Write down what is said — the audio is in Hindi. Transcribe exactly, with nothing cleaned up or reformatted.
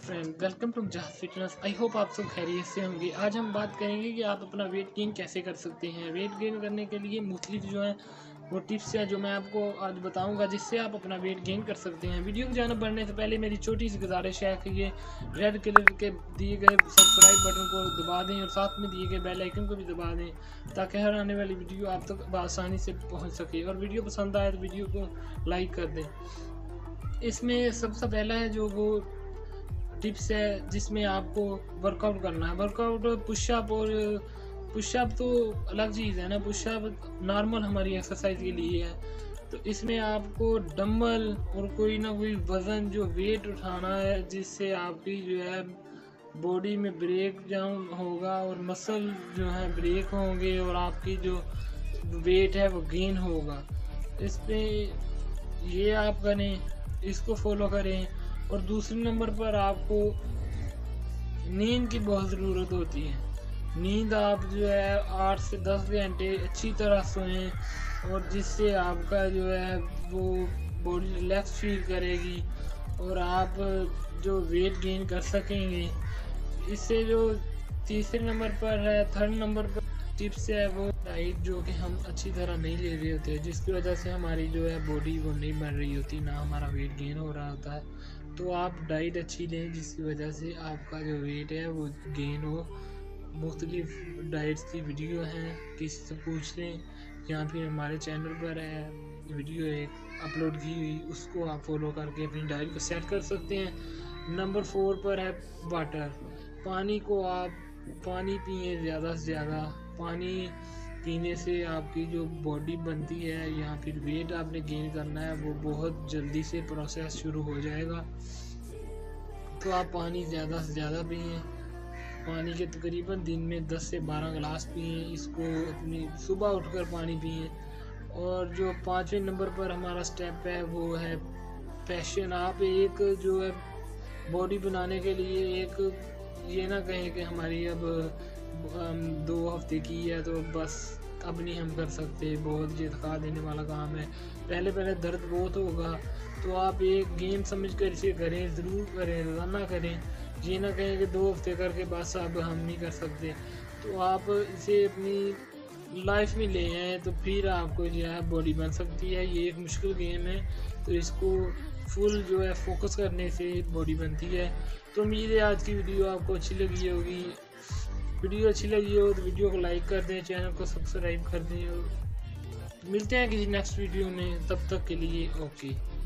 Friend, welcome to Jahaj fitness. I hope आप सब खैरियत से होंगे। आज हम बात करेंगे कि आप अपना वेट गेन कैसे कर सकते हैं। वेट गेन करने के लिए मुख्तलिफ जो है वो टिप्स है जो मैं आपको आज बताऊंगा, जिससे आप अपना वेट गेन कर सकते हैं। वीडियो को जाना बढ़ने से पहले मेरी छोटी सी गुजारिश है कि ये रेड कलर के दिए गए सब्सक्राइब बटन को दबा दें और साथ में दिए गए बेल आइकन को भी दबा दें, ताकि हर आने वाली वीडियो आप तक आसानी से पहुँच सके। और वीडियो पसंद आए तो वीडियो को लाइक कर दें। इसमें सबसे पहला है जो वो टिप्स है जिसमें आपको वर्कआउट करना है। वर्कआउट पुशअप और पुशअप तो अलग चीज़ है ना, पुशअप नॉर्मल हमारी एक्सरसाइज के लिए है। तो इसमें आपको डंबल और कोई ना कोई वज़न जो वेट उठाना है, जिससे आपकी जो है बॉडी में ब्रेक डाउन होगा और मसल जो है ब्रेक होंगे और आपकी जो वेट है वो गेन होगा। इस पे ये आप करें, इसको फॉलो करें। और दूसरे नंबर पर आपको नींद की बहुत ज़रूरत होती है। नींद आप जो है आठ से दस घंटे अच्छी तरह सोएं, और जिससे आपका जो है वो बॉडी रिलैक्स फील करेगी और आप जो वेट गेन कर सकेंगे। इससे जो तीसरे नंबर पर है, थर्ड नंबर पर टिप्स है वो डाइट, जो कि हम अच्छी तरह नहीं ले रहे होते, जिसकी वजह से हमारी जो है बॉडी वो नहीं बन रही होती, ना हमारा वेट गेन हो रहा होता है। तो आप डाइट अच्छी लें जिसकी वजह से आपका जो वेट है वो गेन हो। मुख्तलिफ डाइट्स की वीडियो हैं, किसी से पूछ लें, या फिर हमारे चैनल पर है वीडियो एक अपलोड की हुई, उसको आप फॉलो करके अपनी डाइट को सेट कर सकते हैं। नंबर फोर पर है वाटर। पानी को आप पानी पिए ज़्यादा से ज़्यादा। पानी पीने से आपकी जो बॉडी बनती है या फिर वेट आपने गेन करना है वो बहुत जल्दी से प्रोसेस शुरू हो जाएगा। तो आप पानी ज़्यादा से ज़्यादा पिए। पानी के तकरीबन दिन में दस से बारह गिलास पिए। इसको अपनी सुबह उठकर पानी पिए। और जो पाँचवें नंबर पर हमारा स्टेप है वो है पैशन। आप एक जो है बॉडी बनाने के लिए एक ये ना कहें कि हमारी अब दो हफ्ते की है तो बस अब नहीं हम कर सकते, बहुत ये थका देने वाला काम है, पहले पहले दर्द बहुत होगा। तो आप एक गेम समझ कर इसे करें, ज़रूर करें, रोज़ाना करें। ये ना कहें कि दो हफ्ते करके बस अब हम नहीं कर सकते। तो आप इसे अपनी लाइफ में ले आएँ तो फिर आपको जो है बॉडी बन सकती है। ये एक मुश्किल गेम है, तो इसको फुल जो है फोकस करने से बॉडी बनती है। तो उम्मीद है आज की वीडियो आपको अच्छी लगी होगी। वीडियो अच्छी लगी हो तो वीडियो को लाइक कर दें, चैनल को सब्सक्राइब कर दें, और मिलते हैं किसी नेक्स्ट वीडियो में। तब तक के लिए ओके।